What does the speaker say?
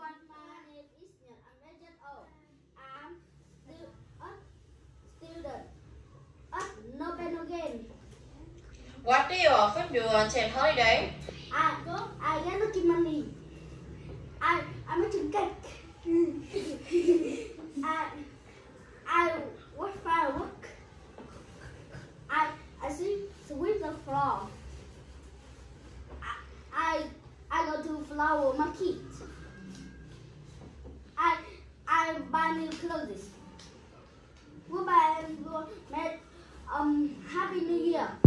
everyone, my name is Nhật. I'm 8 years old. I'm still a student at Copenhagen. What do you often do on said holiday? I get lucky money. I make cake. I watch fireworks. I sweep the floor. I go to flower market. I buy new clothes. Goodbye and Happy New Year.